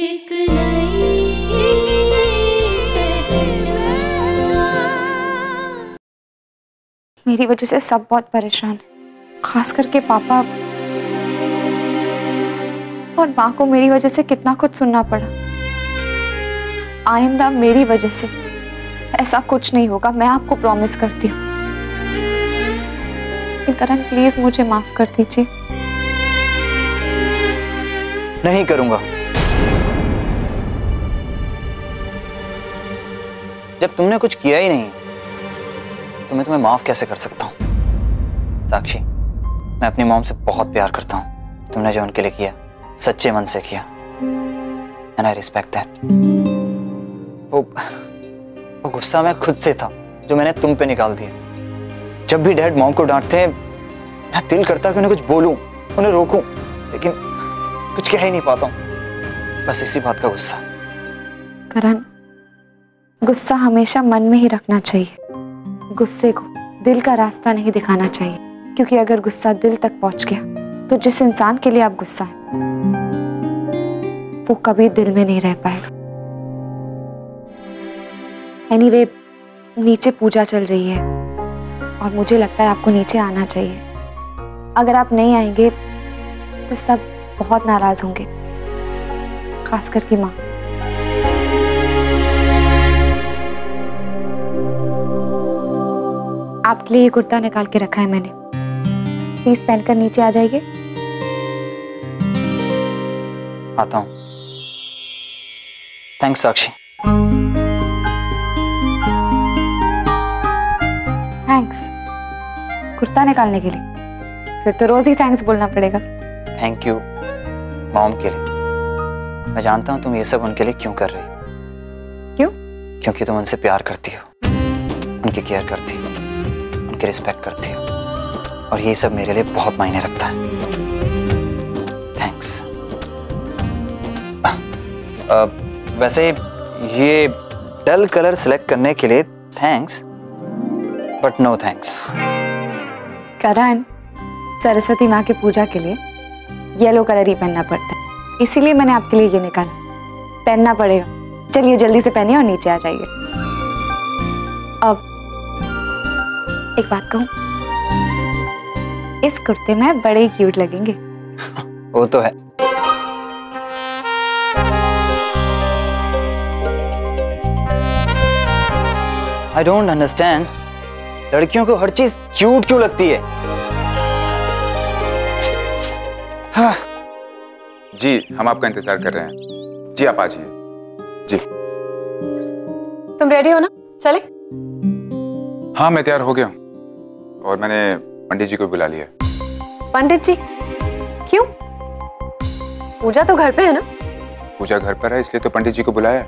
एक नई पहचान। मेरी वजह से सब बहुत परेशान है, खास करके पापा और माँ को मेरी वजह से कितना कुछ सुनना पड़ा। आइंदा मेरी वजह से ऐसा कुछ नहीं होगा, मैं आपको प्रॉमिस करती हूँ। लेकिन करण प्लीज मुझे माफ कर दीजिए। नहीं करूंगा। जब तुमने कुछ किया ही नहीं तो मैं तुम्हें माफ कैसे कर सकता हूँ? साक्षी, मैं अपनी मॉम से बहुत प्यार करता हूँ। तुमने जो उनके लिए किया सच्चे मन से किया, एंड आई रिस्पेक्ट दैट। वो गुस्सा मैं खुद से था जो मैंने तुम पे निकाल दिया। जब भी डैड मॉम को डांटते हैं मेरा दिल करता कि उन्हें कुछ बोलूं, उन्हें रोकूं, लेकिन कुछ कह ही नहीं पाता हूं। बस इसी बात का गुस्सा। करण, गुस्सा हमेशा मन में ही रखना चाहिए। गुस्से को दिल का रास्ता नहीं दिखाना चाहिए, क्योंकि अगर गुस्सा दिल तक पहुंच गया तो जिस इंसान के लिए आप गुस्सा है वो कभी दिल में नहीं रह पाएगा। एनीवे, नीचे पूजा चल रही है और मुझे लगता है आपको नीचे आना चाहिए। अगर आप नहीं आएंगे तो सब बहुत नाराज होंगे, खास करके माँ। आपके लिए ये कुर्ता निकाल के रखा है मैंने, प्लीज पहनकर नीचे आ जाइए। आता हूं। थैंक्स साक्षी। थैंक्स कुर्ता निकालने के लिए? फिर तो रोज ही थैंक्स बोलना पड़ेगा। थैंक यू मॉम के लिए। मैं जानता हूं तुम ये सब उनके लिए क्यों कर रही हो। क्यों? क्योंकि तुम उनसे प्यार करती हो, उनकी केयर करती हो, उनकी रिस्पेक्ट करती हो, और ये सब मेरे लिए बहुत मायने रखता है। थैंक्स। वैसे ये डल कलर सिलेक्ट करने के लिए thanks, but no thanks. Karan, Saraswati माँ की पूजा के लिए येलो कलर ही पहनना पड़ता है, इसीलिए मैंने आपके लिए ये निकाला। पहनना पड़ेगा। चलिए जल्दी से पहनिए और नीचे आ जाइए। अब एक बात कहूं, इस कुर्ते में बड़े ही क्यूट लगेंगे। वो तो है। I don't understand, लड़कियों को हर चीज क्यूट क्यों लगती है? हाँ। जी, हम आपका इंतजार कर रहे हैं। जी आप आ जाइए। जी। तुम रेडी हो ना? चले? हाँ मैं तैयार हो गया हूँ, और मैंने पंडित जी को बुला लिया। पंडित जी? क्यों? पूजा तो घर पे है ना? पूजा घर पर है इसलिए तो पंडित जी को बुलाया।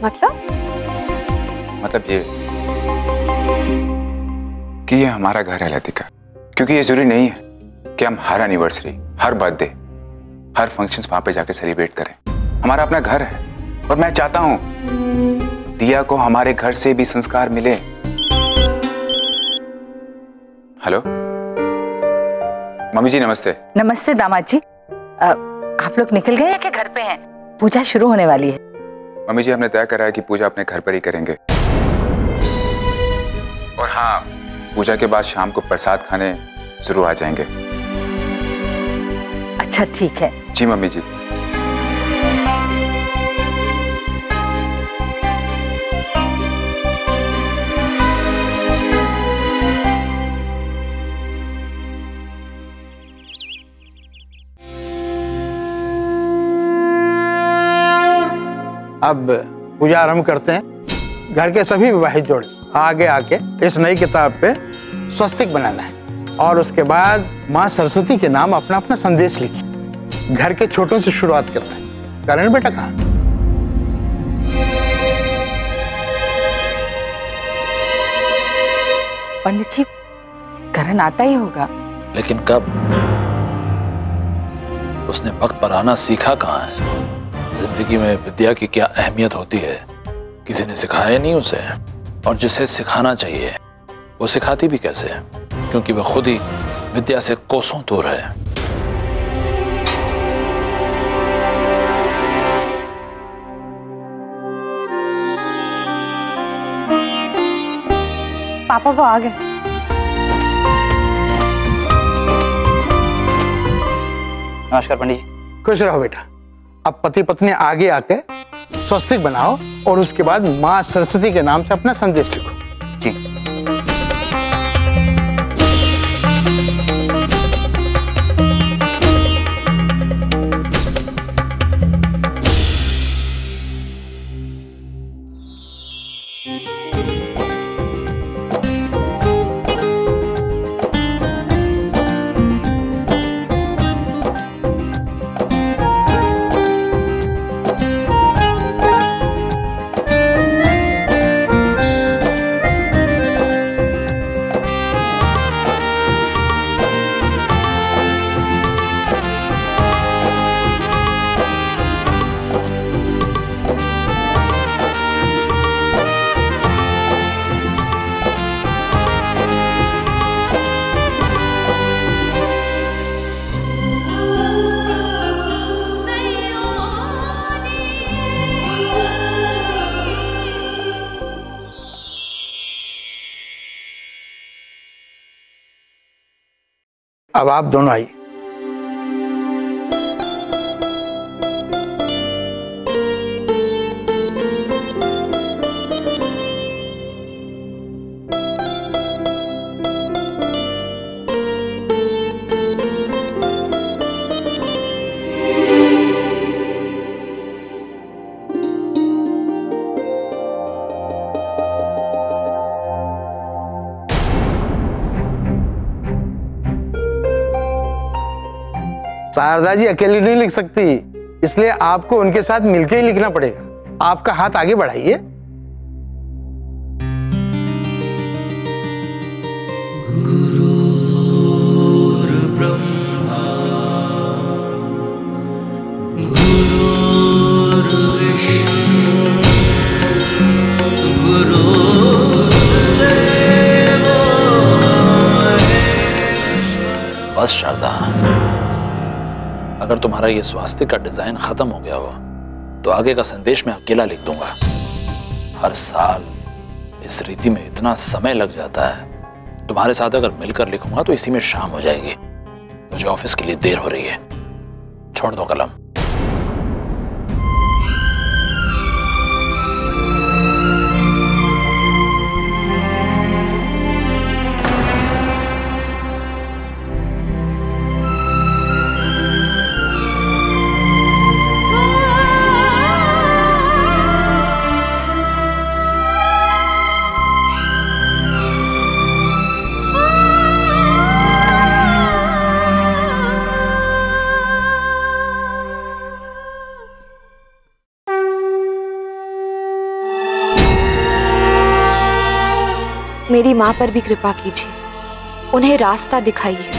मतलब ये कि ये हमारा घर है लतिका, क्योंकि ये जरूरी नहीं है कि हम हर एनिवर्सरी, हर बर्थडे, हर फंक्शंस वहां पे जाके सेलिब्रेट करें। हमारा अपना घर है और मैं चाहता हूं दिया को हमारे घर से भी संस्कार मिले। हेलो मम्मी जी, नमस्ते। नमस्ते दामाद जी। आप लोग निकल गए हैं कि घर पे हैं? पूजा शुरू होने वाली है। मम्मी जी, हमने तय करा है कि पूजा अपने घर पर ही करेंगे, और हाँ, पूजा के बाद शाम को प्रसाद खाने जरूर आ जाएंगे। अच्छा ठीक है। जी मम्मी जी। अब पूजा आरंभ करते हैं। घर के सभी विवाहित जोड़े आगे आके इस नई किताब पे स्वस्तिक बनाना है, और उसके बाद माँ सरस्वती के नाम अपना अपना संदेश लिखिए। घर के छोटों से शुरुआत करना है। करण बेटा कहाँ? पंडित जी, करण आता ही होगा। लेकिन कब? उसने वक्त पर आना सीखा कहाँ है? जिंदगी में विद्या की क्या अहमियत होती है किसी ने सिखाया नहीं उसे, और जिसे सिखाना चाहिए वो सिखाती भी कैसे है, क्योंकि वह खुद ही विद्या से कोसों दूर है। पापा वो आ गए। नमस्कार पंडित जी। खुश रहो बेटा। अब पति पत्नी आगे आके स्वस्तिक बनाओ और उसके बाद माँ सरस्वती के नाम से अपना संदेश लिखो। जी। अब आप दोनों आइए। शारदा जी अकेली नहीं लिख सकती, इसलिए आपको उनके साथ मिलकर ही लिखना पड़ेगा। आपका हाथ आगे बढ़ाइए। गुरुर् ब्रह्मा गुरुर्विष्णु गुरुर्देवो महेश्वरः। बस शारदा, अगर तुम्हारा ये स्वास्तिक का डिजाइन खत्म हो गया हो तो आगे का संदेश मैं अकेला लिख दूंगा। हर साल इस रीति में इतना समय लग जाता है, तुम्हारे साथ अगर मिलकर लिखूंगा तो इसी में शाम हो जाएगी। मुझे ऑफिस के लिए देर हो रही है, छोड़ दो कलम। मेरी माँ पर भी कृपा कीजिए, उन्हें रास्ता दिखाइए।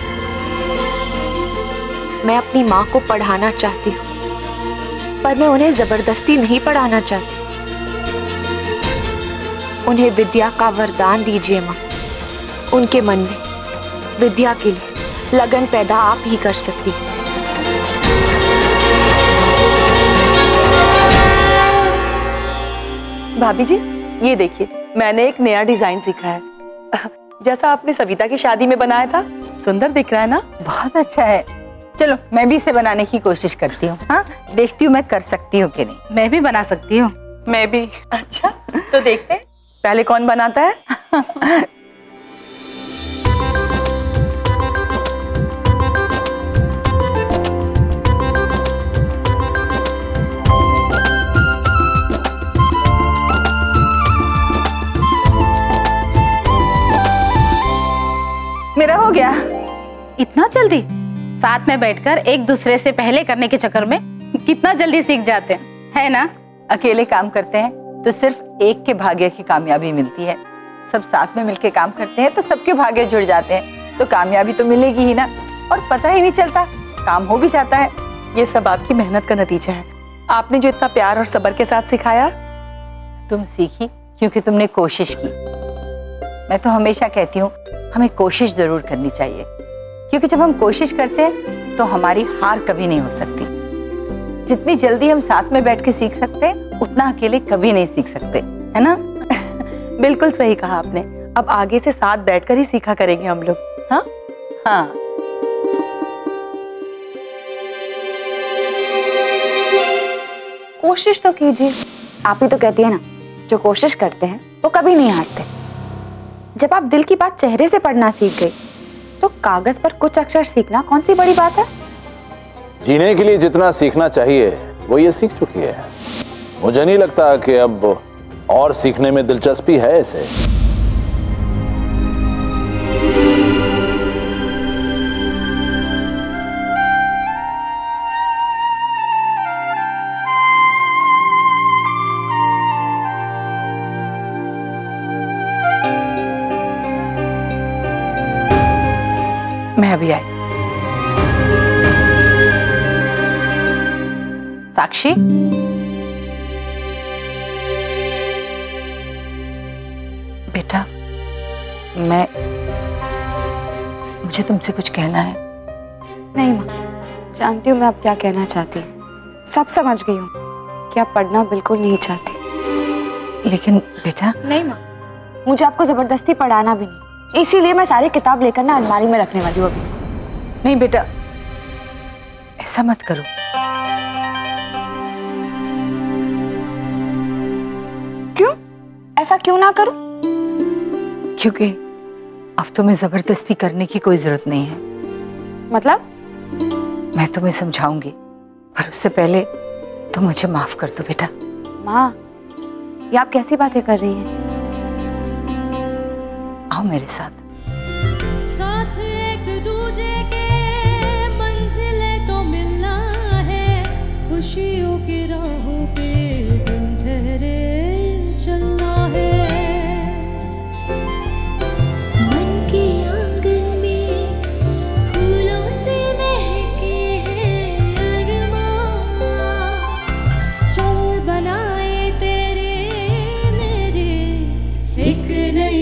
मैं अपनी माँ को पढ़ाना चाहती हूँ, पर मैं उन्हें जबरदस्ती नहीं पढ़ाना चाहती। उन्हें विद्या का वरदान दीजिए माँ। उनके मन में विद्या के लिए लगन पैदा आप ही कर सकती हैं। भाभी जी, ये देखिए, मैंने एक नया डिजाइन सीखा है, जैसा आपने सविता की शादी में बनाया था। सुंदर दिख रहा है ना? बहुत अच्छा है। चलो मैं भी इसे बनाने की कोशिश करती हूँ। हाँ, देखती हूँ मैं कर सकती हूँ कि नहीं। मैं भी बना सकती हूँ। मैं भी। अच्छा, तो देखते हैं पहले कौन बनाता है। मेरा हो गया। इतना जल्दी? साथ में बैठकर एक दूसरे से पहले करने के चक्कर में कितना जल्दी सीख जाते हैं, है ना? अकेले काम करते हैं तो सिर्फ एक के भाग्य की कामयाबी मिलती है। सब साथ में मिलके काम करते हैं तो सबके भाग्य जुड़ जाते हैं, तो कामयाबी तो मिलेगी ही ना। और पता ही नहीं चलता, काम हो भी जाता है। ये सब आपकी मेहनत का नतीजा है। आपने जो इतना प्यार और सब्र के साथ सिखाया। तुम सीखी क्योंकि तुमने कोशिश की। मैं तो हमेशा कहती हूँ हमें कोशिश जरूर करनी चाहिए, क्योंकि जब हम कोशिश करते हैं तो हमारी हार कभी नहीं हो सकती। जितनी जल्दी हम साथ में बैठ के सीख सकते हैं, उतना अकेले कभी नहीं सीख सकते, है ना? बिल्कुल सही कहा आपने। अब आगे से साथ बैठकर ही सीखा करेंगे हम लोग। हाँ हाँ, कोशिश तो कीजिए। आप ही तो कहती है ना, जो कोशिश करते हैं वो कभी नहीं हारते। जब आप दिल की बात चेहरे से पढ़ना सीख गई, तो कागज पर कुछ अक्षर सीखना कौन सी बड़ी बात है। जीने के लिए जितना सीखना चाहिए वो ये सीख चुकी है। मुझे नहीं लगता कि अब और सीखने में दिलचस्पी है इसे। मैं अभी आई। साक्षी, बेटा, मुझे तुमसे कुछ कहना है। नहीं माँ, जानती हूँ मैं आप क्या कहना चाहती हैं। सब समझ गई हूँ कि आप पढ़ना बिल्कुल नहीं चाहती। लेकिन बेटा। नहीं माँ, मुझे आपको जबरदस्ती पढ़ाना भी नहीं, इसीलिए मैं सारी किताब लेकर ना अलमारी में रखने वाली हूँ अभी। नहीं बेटा, ऐसा मत करो। क्यों? ऐसा क्यों ना करूं? क्योंकि अब तुम्हें जबरदस्ती करने की कोई जरूरत नहीं है। मतलब? मैं तुम्हें समझाऊंगी, पर उससे पहले तुम मुझे माफ कर दो बेटा। माँ, ये आप कैसी बातें कर रही हैं? आओ मेरे साथ। साथ एक दूजे के मंजिलें तो मिलना है, खुशियों की राहों पे बिन ठहरे चलना है। मन की आंगन में फूलों से महके हैं अरमान, चल बनाए तेरे मेरे एक नई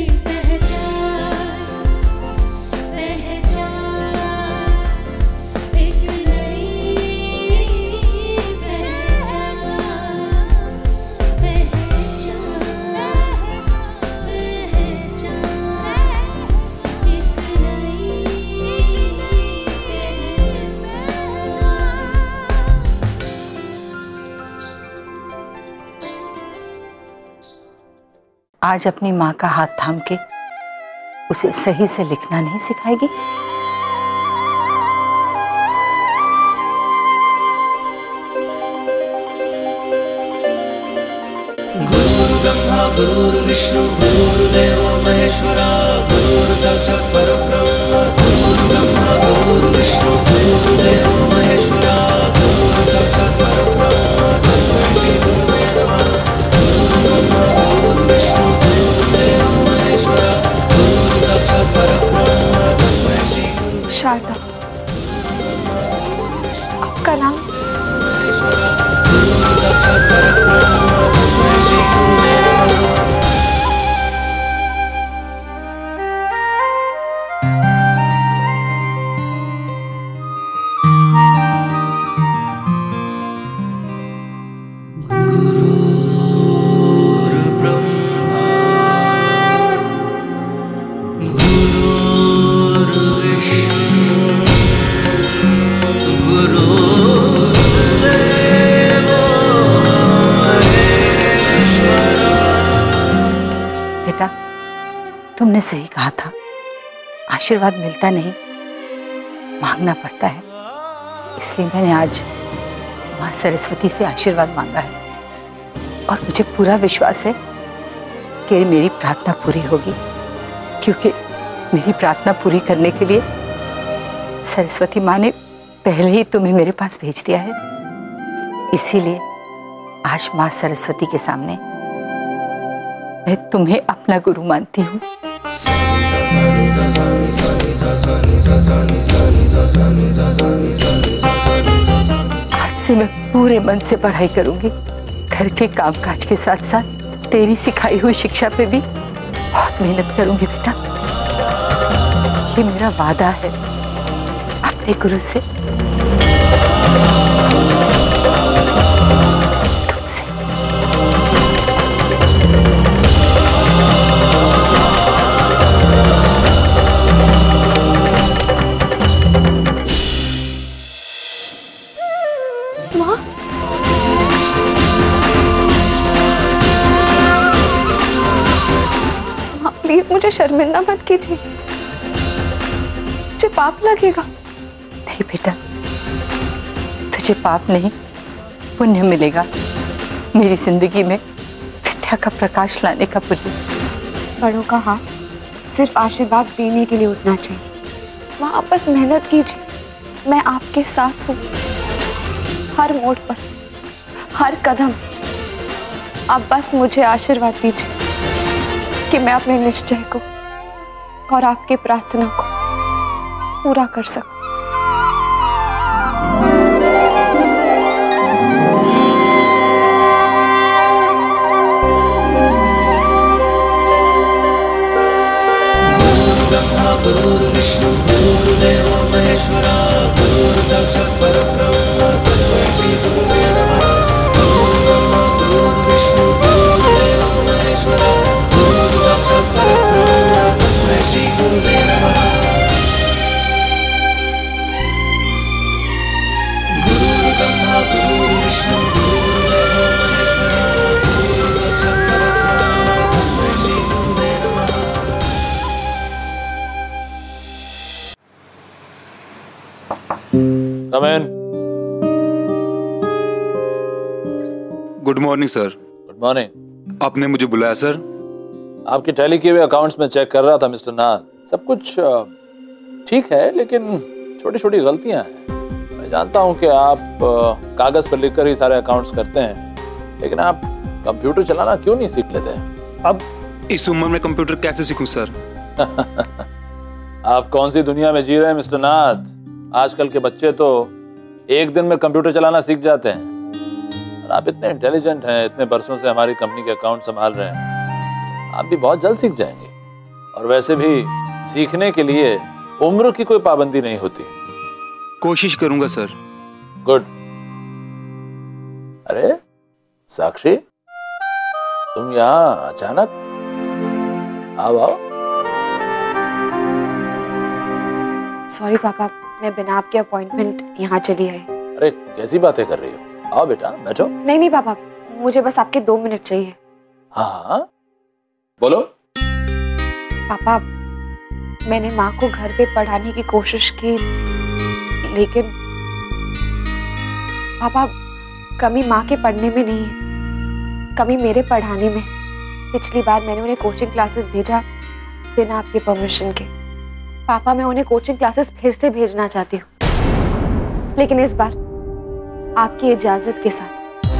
आज अपनी माँ का हाथ थाम के उसे सही से लिखना नहीं सिखाएगी? गुरु ब्रह्मा गुरु विष्णु गुरुदेवो महेश्वरा, गुरु साक्षात् परब्रह्म, गुरु ब्रह्मा गुरु विष्णु गुरुदेवो महेश्वरा, गुरु साक्षात् परब्रह्म, तस्मै श्री गुरुवे नमः। गुरु ब्रह्मा गुरु विष्णु गुरुदेवो महेश्वरा, गुरु साक्षात् परब्रह्म, तस्मै श्री गुरुवे। शारदा, आपका नाम? गुरु साक्षात् परब्रह्म, तस्मै श्री गुरुवे नमः। तुमने सही कहा था, आशीर्वाद मिलता नहीं, मांगना पड़ता है। इसलिए मैंने आज माँ सरस्वती से आशीर्वाद मांगा है और मुझे पूरा विश्वास है कि मेरी प्रार्थना पूरी होगी, क्योंकि मेरी प्रार्थना पूरी करने के लिए सरस्वती माँ ने पहले ही तुम्हें मेरे पास भेज दिया है। इसीलिए आज माँ सरस्वती के सामने मैं तुम्हें अपना गुरु मानती हूँ। आज से मैं पूरे मन से पढ़ाई करूंगी। घर के कामकाज के साथ साथ तेरी सिखाई हुई शिक्षा पे भी बहुत मेहनत करूंगी बेटा। ये मेरा वादा है अपने गुरु से, तुमसे। प्लीज मुझे शर्मिंदा मत कीजिए, मुझे पाप लगेगा। नहीं बेटा, तुझे पाप नहीं पुण्य मिलेगा। मेरी जिंदगी में विद्या का प्रकाश लाने का पुण्य। बड़ों का हाथ सिर्फ आशीर्वाद देने के लिए उठना चाहिए। वहाँ आप बस मेहनत कीजिए, मैं आपके साथ हूँ। हर मोड़ पर, हर कदम आप बस मुझे आशीर्वाद दीजिए कि मैं अपने निश्चय को और आपकी प्रार्थना को पूरा कर सकूं। गुरु विष्णु गुरुदेव महेश्वरा, गुरु साक्षात् परब्रह्म तस्मै श्री गुरुवे नमः। गुरु ब्रह्मा गुरु विष्णु गुरुदेव महेश्वरा, गुरु साक्षात् परब्रह्म तस्मै श्री गुरुवे नमः। गुरु ब्रह्मा गुरु विष्णु गुरुदेव महेश्वरा, गुरु साक्षात् परब्रह्म तस्मै श्री गुरुवे नमः। Come in. Good morning sir. Good morning. आपने मुझे बुलाया सर? आपके टैली किए हुए अकाउंट्स में चेक कर रहा था मिस्टर नाथ। सब कुछ ठीक है, लेकिन छोटी छोटी गलतियां हैं। मैं जानता हूं कि आप कागज पर लिखकर ही सारे अकाउंट्स करते हैं, लेकिन आप कंप्यूटर चलाना क्यों नहीं सीख लेते? अब इस उम्र में कंप्यूटर कैसे सीखूं सर? आप कौन सी दुनिया में जी रहे हैं मिस्टर नाथ? आजकल के बच्चे तो एक दिन में कंप्यूटर चलाना सीख जाते हैं। और आप इतने इंटेलिजेंट हैं, इतने बरसों से हमारी कंपनी के अकाउंट संभाल रहे हैं, आप भी बहुत जल्द सीख जाएंगे। और वैसे भी सीखने के लिए उम्र की कोई पाबंदी नहीं होती। कोशिश करूंगा सर। गुड। अरे साक्षी, तुम यहाँ अचानक? आओ आओ। सॉरी पापा, मैं बिना आपके अपॉइंटमेंट यहाँ चली आई। अरे कैसी बातें कर रही हो? आओ बेटा बैठो। नहीं नहीं पापा, मुझे बस आपके 2 मिनट चाहिए। हाँ बोलो। पापा, मैंने माँ को घर पे पढ़ाने की कोशिश की, लेकिन पापा कमी माँ के पढ़ने में नहीं है, कमी मेरे पढ़ाने में। पिछली बार मैंने उन्हें कोचिंग क्लासेस भेजा बिना आपकी परमिशन के। पापा, मैं उन्हें कोचिंग क्लासेस फिर से भेजना चाहती हूँ, लेकिन इस बार आपकी इजाजत के साथ।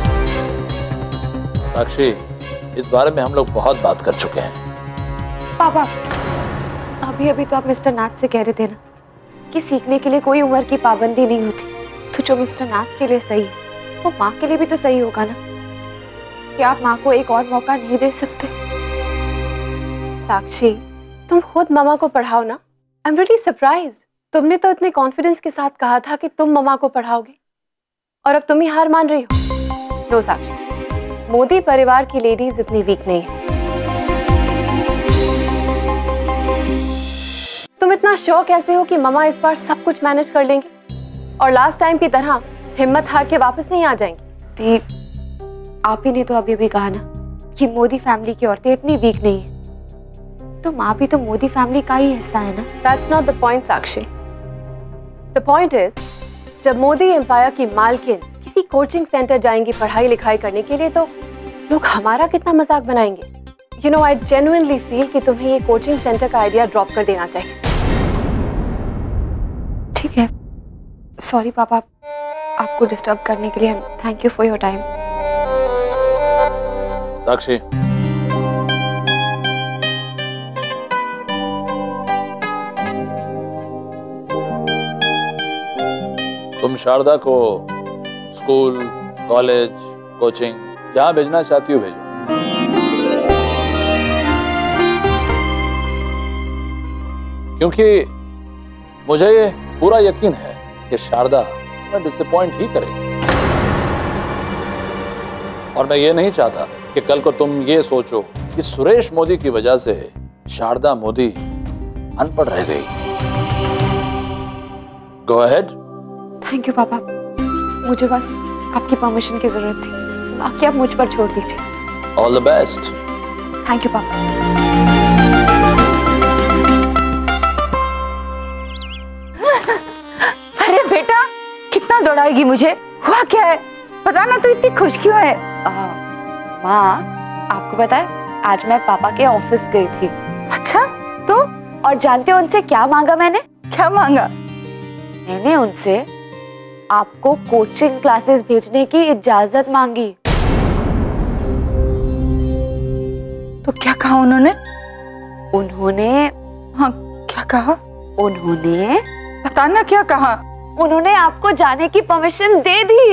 साक्षी, इस बारे में हम लोग बहुत बात कर चुके हैं। पापा, अभी अभी तो आप मिस्टर नाथ से कह रहे थे ना कि सीखने के लिए कोई उम्र की पाबंदी नहीं होती। तो जो मिस्टर नाथ के लिए सही है, वो माँ के लिए भी तो सही होगा ना? कि आप माँ को एक और मौका नहीं दे सकते? साक्षी, तुम खुद मामा को पढ़ाओ ना। I am really surprised. तुमने तो इतने कॉन्फिडेंस के साथ कहा था कि तुम मामा को पढ़ाओगे, और अब तुम ही हार मान रही हो। नो साक्षी, मोदी परिवार की लेडीज इतनी वीक नहीं है। तुम इतना श्योर कैसे हो कि मामा इस बार सब कुछ मैनेज कर लेंगे और लास्ट टाइम की तरह हिम्मत हार के वापस नहीं आ जाएंगी? दी, आप ही ने तो अभी भी कहा ना कि मोदी फैमिली की औरतें इतनी वीक नहीं है, तो माँ भी तो मोदी फैमिली का ही हिस्सा है ना। That's not the point, Sakshi. The point is, जब मोदी एम्पायर की मालकिन किसी कोचिंग सेंटर जाएंगी पढ़ाई लिखाई करने के लिए, तो लोग हमारा कितना मजाक बनाएंगे। You know, I genuinely feel कि तुम्हें ये कोचिंग सेंटर का आइडिया ड्रॉप कर देना चाहिए। ठीक है, सॉरी पापा, आपको डिस्टर्ब करने के लिए। Thank you for your time. Sakshi, तुम शारदा को स्कूल, कॉलेज, कोचिंग जहां भेजना चाहती हो भेजो। क्योंकि मुझे ये पूरा यकीन है कि शारदा मैं डिसअपॉइंट ही करेगी। और मैं ये नहीं चाहता कि कल को तुम ये सोचो कि सुरेश मोदी की वजह से शारदा मोदी अनपढ़ रह गई। Go ahead. थैंक यू पापा, मुझे बस आपकी परमिशन की जरूरत थी, बाकी आप मुझ पर छोड़ दीजिए। All the best. Thank you पापा। दौड़ाएगी मुझे? हुआ क्या है पता ना, तू इतनी खुश क्यों है? माँ, आपको पता है आज मैं पापा के ऑफिस गई थी। अच्छा, तो? और जानते हो उनसे क्या मांगा मैंने? क्या मांगा? मैंने उनसे आपको कोचिंग क्लासेस भेजने की इजाजत मांगी। तो क्या कहा उन्होंने? उन्होंने हाँ, क्या कहा? उन्होंने बताना क्या कहा? उन्होंने आपको जाने की परमिशन दे दी।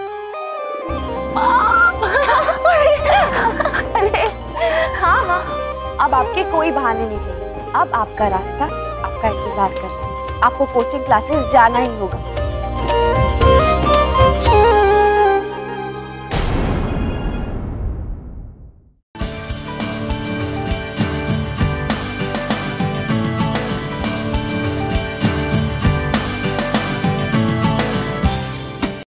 अरे हाँ हाँ, अब आपके कोई बहाने नहीं चाहिए। अब आपका रास्ता आपका इंतजार कर रहा है। आपको कोचिंग क्लासेस जाना ही होगा।